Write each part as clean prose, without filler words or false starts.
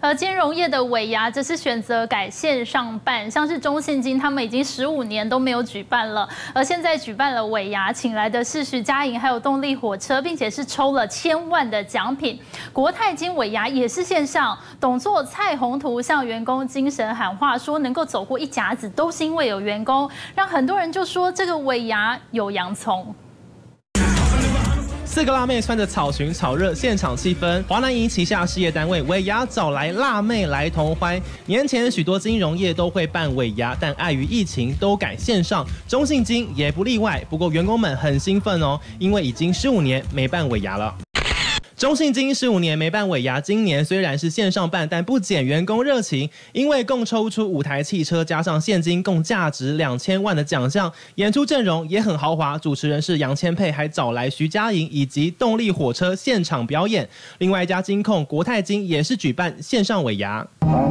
而金融业的尾牙则是选择改线上办，像是中信金他们已经15年都没有举办了，而现在举办了尾牙，请来的是徐佳莹还有动力火车，并且是抽了1000万的奖品。国泰金尾牙也是线上，董座蔡宏图向员工精神喊话，说能够走过一甲子都是因为有员工，让很多人就说这个尾牙有洋葱。 4个辣妹穿着草裙炒热现场气氛。华南银旗下事业单位尾牙找来辣妹来同欢。年前许多金融业都会办尾牙，但碍于疫情都改线上，中信金也不例外。不过员工们很兴奋哦，因为已经15年没办尾牙了。 中信金15年没办尾牙，今年虽然是线上办，但不减员工热情，因为共抽出5台汽车加上现金，共价值2000万的奖项，演出阵容也很豪华，主持人是杨千霈，还找来徐佳莹以及动力火车现场表演。另外一家金控国泰金也是举办线上尾牙。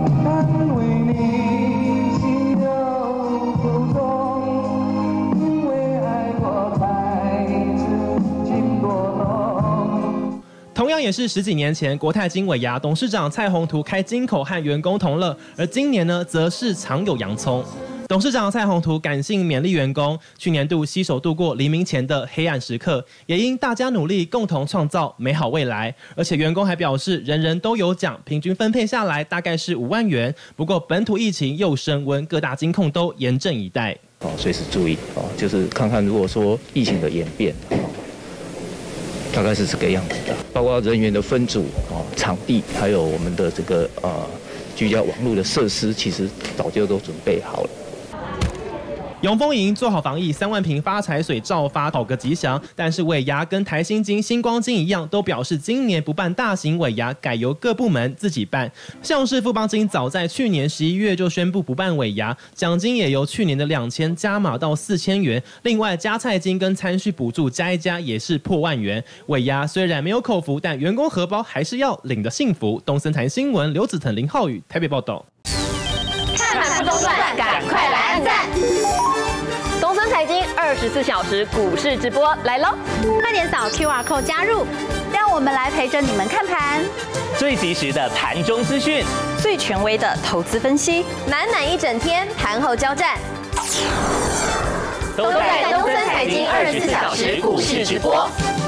同样也是10几年前，国泰金尾牙董事长蔡宏图开金口和员工同乐，而今年呢，则是藏有洋葱。董事长蔡宏图感性勉励员工，去年度携手度过黎明前的黑暗时刻，也因大家努力，共同创造美好未来。而且员工还表示，人人都有奖，平均分配下来大概是5万元。不过本土疫情又升温，各大金控都严阵以待。 随时注意就是看看如果说疫情的演变。 大概是这个样子的，包括人员的分组、场地，还有我们的这个居家网络的设施，其实早就都准备好了。 永丰银做好防疫，3万瓶发财水照发，讨个吉祥。但是尾牙跟台新金、星光金一样，都表示今年不办大型尾牙，改由各部门自己办。像是富邦金早在去年11月就宣布不办尾牙，奖金也由去年的2000加码到4000元。另外加菜金跟餐叙补助加一加也是破万元。尾牙虽然没有口福，但员工荷包还是要领得幸福。东森台新闻刘子腾、林浩宇台北报道。 看盘不中断，赶快来按赞！ 东森财经24小时股市直播来喽！ 快点扫 QR code 加入，让我们来陪着你们看盘， 最及时的盘中资讯， 最权威的投资分析， 满一整天盘后交战，都在东森财经24小时股市直播。